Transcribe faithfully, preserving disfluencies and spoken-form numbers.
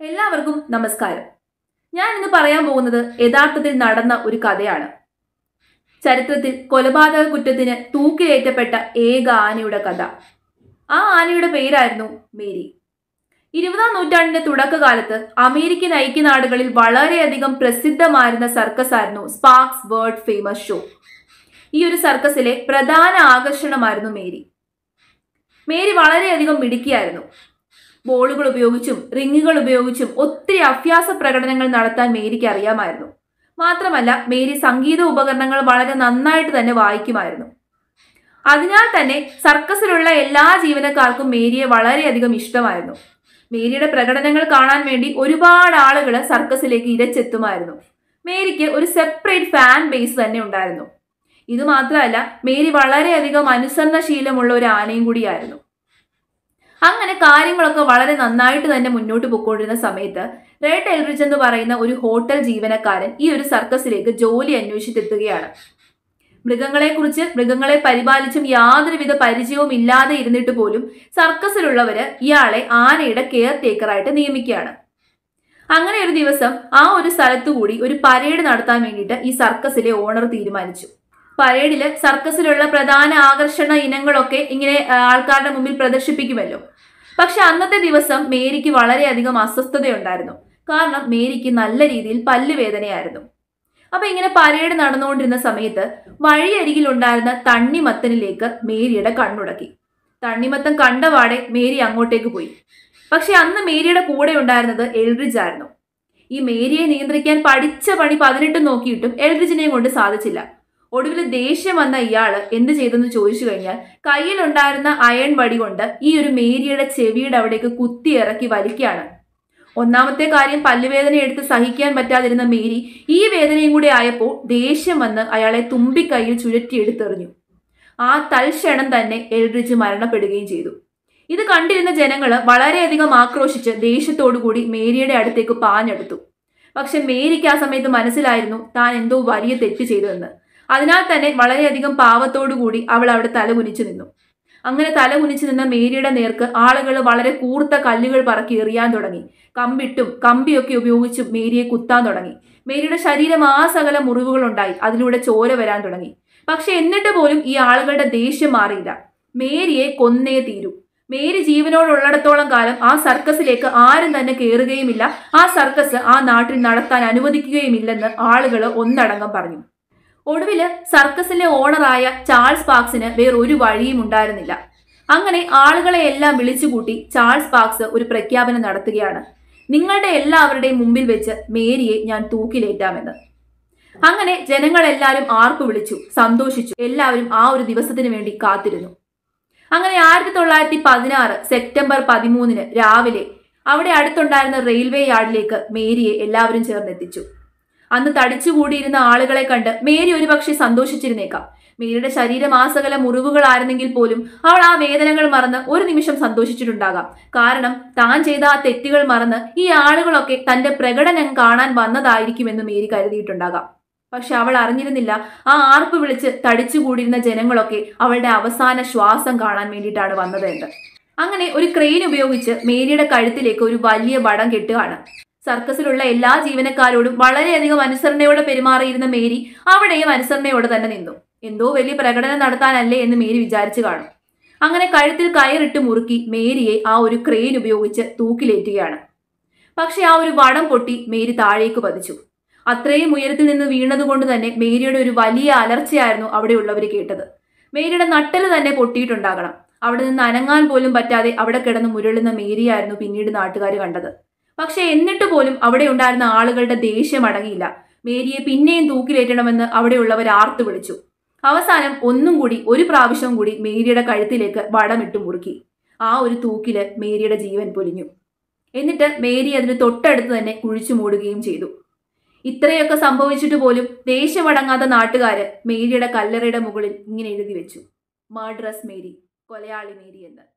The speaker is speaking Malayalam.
എല്ലാവർക്കും നമസ്കാരം. ഞാൻ ഇന്ന് പറയാൻ പോകുന്നത് യഥാർത്ഥത്തിൽ നടന്ന ഒരു കഥയാണ്. ചരിത്രത്തിൽ കൊലപാതക കുറ്റത്തിന് തൂക്കിലേറ്റപ്പെട്ട ഏക ആനയുടെ കഥ. ആ ആനയുടെ പേരായിരുന്നു മേരി. ഇരുപതാം നൂറ്റാണ്ടിന്റെ തുടക്കകാലത്ത് അമേരിക്കൻ ഐക്യനാടുകളിൽ വളരെയധികം പ്രസിദ്ധമായിരുന്ന സർക്കസ് ആയിരുന്നു സ്പാർക്സ് വേൾഡ് ഫേമസ് ഷോ. ഈ ഒരു സർക്കസിലെ പ്രധാന ആകർഷണമായിരുന്നു മേരി. മേരി വളരെയധികം മിടുക്കിയായിരുന്നു. ബോളുകൾ ഉപയോഗിച്ചും റിങ്ങുകൾ ഉപയോഗിച്ചും ഒത്തിരി അഭ്യാസ പ്രകടനങ്ങൾ നടത്താൻ മേരിക്ക് അറിയാമായിരുന്നു. മാത്രമല്ല, മേരി സംഗീത ഉപകരണങ്ങൾ വളരെ നന്നായിട്ട് തന്നെ വായിക്കുമായിരുന്നു. അതിനാൽ തന്നെ സർക്കസിലുള്ള എല്ലാ ജീവനക്കാർക്കും മേരിയെ വളരെയധികം ഇഷ്ടമായിരുന്നു. മേരിയുടെ പ്രകടനങ്ങൾ കാണാൻ വേണ്ടി ഒരുപാട് ആളുകൾ സർക്കസിലേക്ക് ഇരച്ചെത്തുമായിരുന്നു. മേരിക്ക് ഒരു സെപ്പറേറ്റ് ഫാൻ ബേസ് തന്നെ ഉണ്ടായിരുന്നു. ഇത് മാത്രമല്ല, മേരി വളരെയധികം അനുസരണശീലമുള്ള ഒരു ആനയും കൂടിയായിരുന്നു. അങ്ങനെ കാര്യങ്ങളൊക്കെ വളരെ നന്നായിട്ട് തന്നെ മുന്നോട്ട് പോയിക്കൊണ്ടിരുന്ന സമയത്ത് റെഡ് എൽറിച്ച് എന്ന് പറയുന്ന ഒരു ഹോട്ടൽ ജീവനക്കാരൻ ഈ ഒരു സർക്കസിലേക്ക് ജോലി അന്വേഷിച്ചെത്തുകയാണ്. മൃഗങ്ങളെക്കുറിച്ച് മൃഗങ്ങളെ പരിപാലിച്ചും യാതൊരുവിധ പരിചയവും ഇല്ലാതെ ഇരുന്നിട്ട് പോലും സർക്കസിലുള്ളവര് ഇയാളെ ആനയുടെ കെയർ ടേക്കറായിട്ട് നിയമിക്കുകയാണ്. അങ്ങനെ ഒരു ദിവസം ആ ഒരു സ്ഥലത്തുകൂടി ഒരു പരേഡ് നടത്താൻ വേണ്ടിയിട്ട് ഈ സർക്കസിലെ ഓണർ തീരുമാനിച്ചു. പരേഡില് സർക്കസിലുള്ള പ്രധാന ആകർഷണ ഇനങ്ങളൊക്കെ ഇങ്ങനെ ആൾക്കാരുടെ മുമ്പിൽ പ്രദർശിപ്പിക്കുമല്ലോ. പക്ഷെ അന്നത്തെ ദിവസം മേരിക്ക് വളരെയധികം അസ്വസ്ഥതയുണ്ടായിരുന്നു. കാരണം മേരിക്ക് നല്ല രീതിയിൽ പല്ലുവേദനയായിരുന്നു. അപ്പൊ ഇങ്ങനെ പരേഡ് നടന്നുകൊണ്ടിരുന്ന സമയത്ത് വഴിയരികിൽ ഉണ്ടായിരുന്ന തണ്ണിമത്തനിലേക്ക് മേരിയുടെ കണ്ണുടക്കി. തണ്ണിമത്തൻ കണ്ടപാടെ മേരി അങ്ങോട്ടേക്ക് പോയി. പക്ഷെ അന്ന് മേരിയുടെ കൂടെ ഉണ്ടായിരുന്നത് എൽറിച്ച് ആയിരുന്നു. ഈ മേരിയെ നിയന്ത്രിക്കാൻ പഠിച്ച പണി പതിനെട്ട് നോക്കിയിട്ടും എൽറിച്ചിനെയും കൊണ്ട് സാധിച്ചില്ല. ഒടുവിൽ ദേഷ്യം വന്ന ഇയാള് എന്ത് ചെയ്തെന്ന് ചോദിച്ചു കഴിഞ്ഞാൽ കയ്യിലുണ്ടായിരുന്ന അയൺ വടി കൊണ്ട് ഈ ഒരു മേരിയുടെ ചെവിയുടെ അവിടേക്ക് കുത്തി ഇറക്കി വലിക്കുകയാണ്. ഒന്നാമത്തെ കാര്യം, പല്ലുവേദന എടുത്ത് സഹിക്കാൻ പറ്റാതിരുന്ന മേരി ഈ വേദനയും കൂടി ആയപ്പോൾ ദേഷ്യം വന്ന് അയാളെ തുമ്പിക്കൈയിൽ ചുഴറ്റിയെടുത്തെറിഞ്ഞു. ആ തൽക്ഷണം തന്നെ എൽറിച്ച് മരണപ്പെടുകയും ചെയ്തു. ഇത് കണ്ടിരുന്ന ജനങ്ങള് വളരെയധികം ആക്രോശിച്ച് ദേഷ്യത്തോടുകൂടി മേരിയുടെ അടുത്തേക്ക് പാഞ്ഞെടുത്തു. പക്ഷെ മേരിക്ക് ആ സമയത്ത് മനസ്സിലായിരുന്നു താൻ എന്തോ വലിയ തെറ്റ് ചെയ്തതെന്ന്. അതിനാൽ തന്നെ വളരെയധികം പാവത്തോടു കൂടി അവൾ അവിടെ തലകുനിച്ചു നിന്നു. അങ്ങനെ തലകുനിച്ചു നിന്ന മേരിയുടെ നേർക്ക് ആളുകൾ വളരെ കൂർത്ത കല്ലുകൾ പറക്കി എറിയാൻ തുടങ്ങി. കമ്പിട്ടും കമ്പിയൊക്കെ ഉപയോഗിച്ചും മേരിയെ കുത്താൻ തുടങ്ങി. മേരിയുടെ ശരീരം ആ സകല മുറിവുകൾ ഉണ്ടായി. അതിലൂടെ ചോര വരാൻ തുടങ്ങി. പക്ഷെ എന്നിട്ട് പോലും ഈ ആളുകളുടെ ദേഷ്യം മാറിയില്ല. മേരിയെ കൊന്നേ തീരൂ. മേരി ജീവനോടുള്ളിടത്തോളം കാലം ആ സർക്കസിലേക്ക് ആരും തന്നെ കയറുകയുമില്ല. ആ സർക്കസ് ആ നാട്ടിൽ നടത്താൻ അനുവദിക്കുകയുമില്ലെന്ന് ആളുകൾ ഒന്നടങ്കം പറഞ്ഞു. ഒടുവില് സർക്കസിലെ ഓണറായ ചാൾസ് സ്പാർക്സിന് വേറൊരു വഴിയും ഉണ്ടായിരുന്നില്ല. അങ്ങനെ ആളുകളെ എല്ലാം വിളിച്ചുകൂട്ടി ചാൾസ് സ്പാർക്സ് ഒരു പ്രഖ്യാപനം നടത്തുകയാണ്. നിങ്ങളുടെ എല്ലാവരുടെയും മുമ്പിൽ വെച്ച് മേരിയെ ഞാൻ തൂക്കിലേറ്റാമെന്ന്. അങ്ങനെ ജനങ്ങളെല്ലാവരും ആർപ്പു വിളിച്ചു, സന്തോഷിച്ചു. എല്ലാവരും ആ ഒരു ദിവസത്തിന് വേണ്ടി കാത്തിരുന്നു. അങ്ങനെ ആയിരത്തി തൊള്ളായിരത്തി പതിനാറ് സെപ്റ്റംബർ പതിമൂന്നിന് രാവിലെ അവിടെ അടുത്തുണ്ടായിരുന്ന റെയിൽവേ യാർഡിലേക്ക് മേരിയെ എല്ലാവരും ചേർന്നെത്തിച്ചു. അന്ന് തടിച്ചുകൂടിയിരുന്ന ആളുകളെ കണ്ട് മേരി ഒരുപക്ഷെ സന്തോഷിച്ചിരുന്നേക്കാം. മേരിയുടെ ശരീരം ആസകല മുറിവുകളായിരുന്നെങ്കിൽ പോലും അവൾ ആ വേദനകൾ മറന്ന് ഒരു നിമിഷം സന്തോഷിച്ചിട്ടുണ്ടാകാം. കാരണം താൻ ചെയ്ത ആ തെറ്റുകൾ മറന്ന് ഈ ആളുകളൊക്കെ തന്റെ പ്രകടനം കാണാൻ വന്നതായിരിക്കുമെന്ന് മേരി കരുതിയിട്ടുണ്ടാകാം. പക്ഷെ അവൾ അറിഞ്ഞിരുന്നില്ല, ആ ആർപ്പ് വിളിച്ച് തടിച്ചുകൂടിയിരുന്ന ജനങ്ങളൊക്കെ അവളുടെ അവസാന ശ്വാസം കാണാൻ വേണ്ടിയിട്ടാണ് വന്നത് എന്ന്. അങ്ങനെ ഒരു ക്രെയിൻ ഉപയോഗിച്ച് മേരിയുടെ കഴുത്തിലേക്ക് ഒരു വലിയ വടം കെട്ടുകയാണ്. സർക്കസിലുള്ള എല്ലാ ജീവനക്കാരോടും വളരെയധികം അനുസരണയോടെ പെരുമാറിയിരുന്ന മേരി അവിടെയും അനുസരണയോടെ തന്നെ നിന്നു. എന്തോ വലിയ പ്രകടനം നടത്താനല്ലേ എന്ന് മേരി വിചാരിച്ചു കാണും. അങ്ങനെ കഴുത്തിൽ കയറിട്ട് മുറുക്കി മേരിയെ ആ ഒരു ക്രെയിൻ ഉപയോഗിച്ച് തൂക്കിലേറ്റുകയാണ്. പക്ഷെ ആ ഒരു വടം പൊട്ടി മേരി താഴേക്ക് പതിച്ചു. അത്രയും ഉയരത്തിൽ നിന്ന് വീണതുകൊണ്ട് തന്നെ മേരിയുടെ ഒരു വലിയ അലർച്ചയായിരുന്നു അവിടെയുള്ളവർ കേട്ടത്. മേരിയുടെ നട്ടല് തന്നെ പൊട്ടിയിട്ടുണ്ടാകണം. അവിടെ നിന്ന് അനങ്ങാൻ പോലും പറ്റാതെ അവിടെ കിടന്ന് മുരളുന്ന മേരിയായിരുന്നു പിന്നീട് നാട്ടുകാർ കണ്ടത്. പക്ഷെ എന്നിട്ട് പോലും അവിടെ ഉണ്ടായിരുന്ന ആളുകളുടെ ദേഷ്യം അടങ്ങിയില്ല. മേരിയെ പിന്നെയും തൂക്കിലേറ്റണമെന്ന് അവിടെയുള്ളവർ ആർത്തു വിളിച്ചു. അവസാനം ഒന്നും കൂടി ഒരു പ്രാവശ്യം കൂടി മേരിയുടെ കഴുത്തിലേക്ക് വടമിട്ട് മുറുക്കി. ആ ഒരു തൂക്കില് മേരിയുടെ ജീവൻ പൊലിഞ്ഞു. എന്നിട്ട് മേരി അതിന് തൊട്ടടുത്ത് തന്നെ കുഴിച്ചു മൂടുകയും ചെയ്തു. ഇത്രയൊക്കെ സംഭവിച്ചിട്ട് പോലും ദേഷ്യമടങ്ങാത്ത നാട്ടുകാര് മേരിയുടെ കല്ലറയുടെ മുകളിൽ ഇങ്ങനെ എഴുതി വെച്ചു, മർഡറസ് മേരി, കൊലയാളി മേരി എന്ന്.